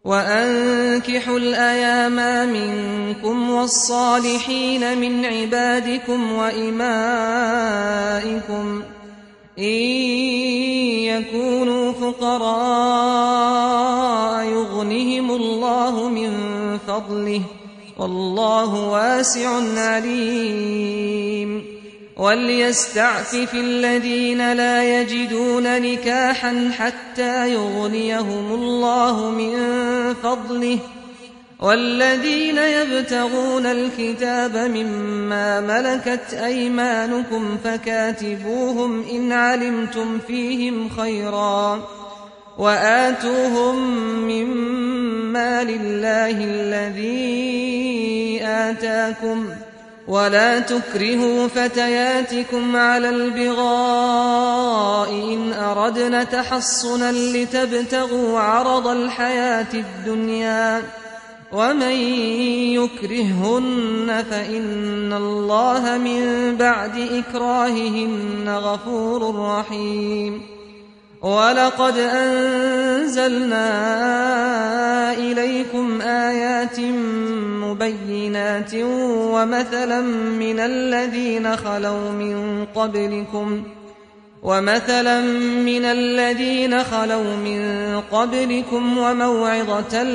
وأنكحوا الأيام منكم والصالحين من عبادكم وإمائكم إن يكونوا فقراء يغنهم الله من فضله والله واسع عليم. وليستعفف الذين لا يجدون نكاحا حتى يغنيهم الله من فضله والذين يبتغون الكتاب مما ملكت أيمانكم فكاتبوهم إن علمتم فيهم خيرا وآتوهم مما لله الذي آتاكم ولا تكرهوا فتياتكم على البغاء إن أردنا تحصنا لتبتغوا عرض الحياة الدنيا ومن يكرههن فإن الله من بعد إكراههن غفور رحيم. ولقد أنزلنا إليكم آيات مبينات ومثلا من الذين خلوا من قبلكم وموعظة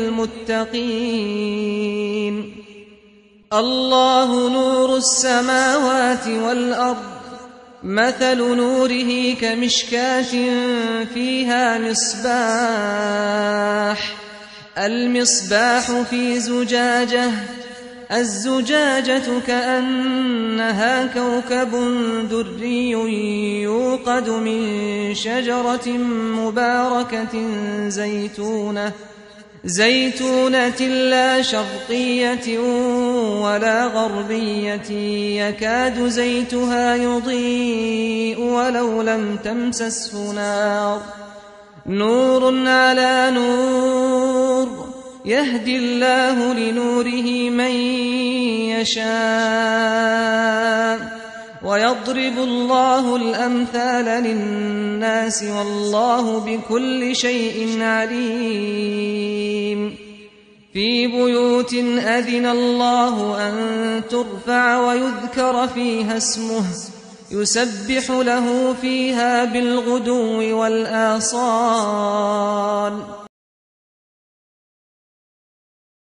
للمتقين. الله نور السماوات والأرض مثل نوره كمشكاة فيها المصباح في زجاجة الزجاجة كأنها كوكب دري يوقد من شجرة مباركة زيتونة لا شرقية ولا غربية يكاد زيتها يضيء ولو لم تمسسه نار نور على نور يهدي الله لنوره من يشاء ويضرب الله الأمثال للناس والله بكل شيء عليم. في بيوت أذن الله أن ترفع ويذكر فيها اسمه يسبح له فيها بالغدو والآصال